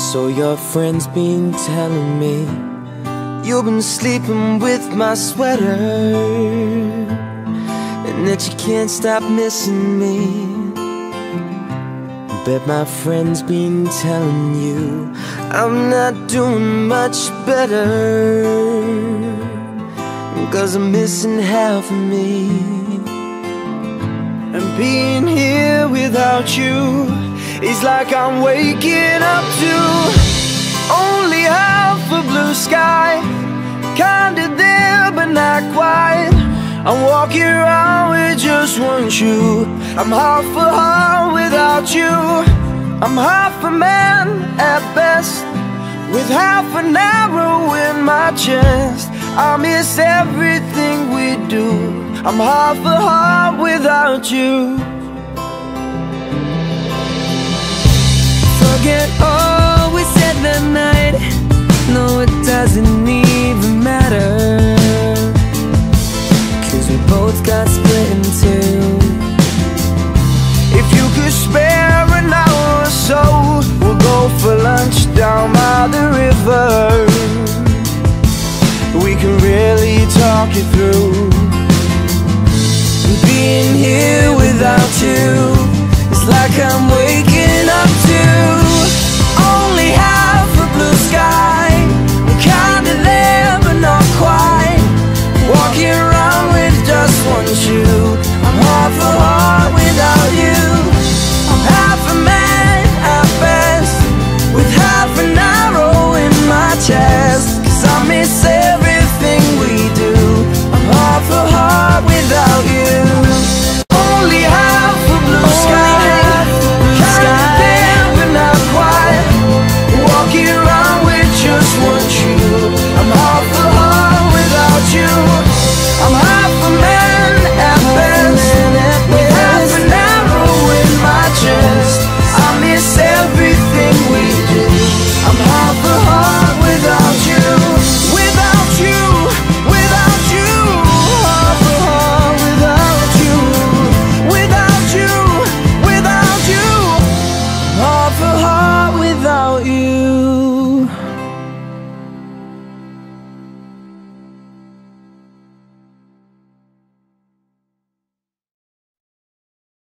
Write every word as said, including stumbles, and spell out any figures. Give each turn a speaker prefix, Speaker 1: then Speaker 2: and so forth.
Speaker 1: So your friend's been telling me you've been sleeping with my sweater, and that you can't stop missing me. Bet my friend's been telling you I'm not doing much better, 'cause I'm missing half of me. And being here without you is like I'm waking up to only half a blue sky. Kinda there but not quite. I'm walking around with just one shoe. I'm half a heart without you. I'm half a man at best, with half an arrow in my chest. I miss everything we do. I'm half a heart without you. Forget all we said that night. No, it doesn't even matter, 'cause we both got split in two. If you could spare an hour or so, we'll go for lunch down by the river. We can really talk it through. Being here without you is like I'm waking up to only half a blue sky. I'm kinda there but not quite. Walking around with just one shoe. I'm half a heart without you. I'm half a man at best, with half an arrow in my chest. 'Cause I miss everything we do. I'm half a heart without you. Only half a blue sky. Kinda there but not quite. Walking around with just one shoe. I'm half a heart without you. I'm half a man at best, with half an arrow in my chest. I miss everything we do. I'm half a heart without you. Without you, without you. Half a heart without you. Without you, without you. Half a heart without you.